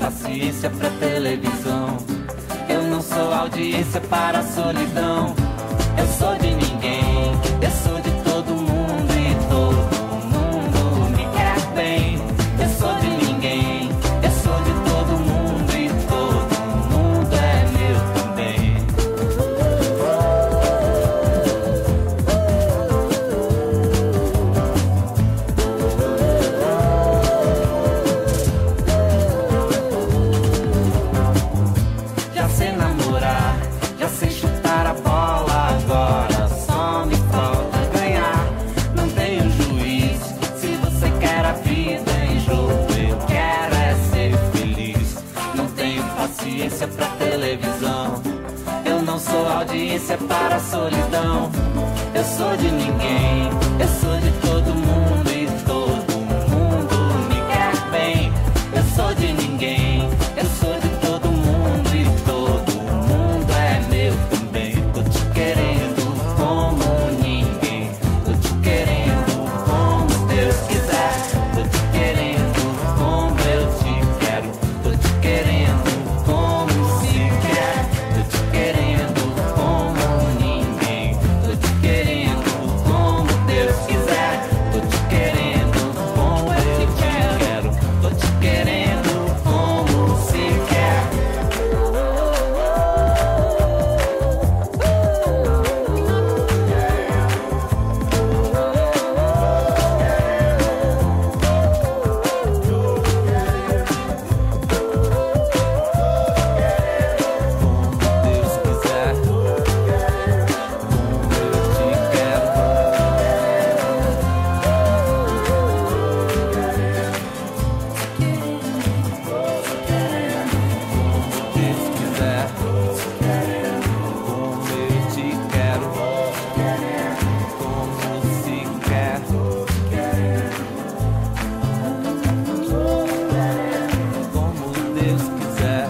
paciência pra televisão. Eu não sou audiência para a solidão. Eu sou de ninguém, eu sou de todo mundo e todo mundo me quer bem. Eu sou de ninguém, eu sou de todo mundo e todo mundo é meu também. Já sei namorar, já sei chutar a bola, agora só me falta ganhar. Não tenho juízo, se você quer a vida em jogo, eu quero é ser feliz. Não tenho paciência pra televisão. Eu não sou audiência para a solidão. Eu sou de ninguém, eu sou de todo mundo e todo mundo me quer bem. Eu sou de ninguém, eu sou de todo mundo e todo mundo é meu também. Tô te querendo como ninguém, tô te querendo como Deus quiser. Tô te querendo como eu te quero, tô te querendo como se quer. Tô te querendo como ninguém, tô te querendo como Deus quiser. Tô te querendo como eu te quero, tô te querendo como se quer. Deus quiser, como eu te quero. Deus quiser, como eu te quero, como se quer. Como Deus quiser.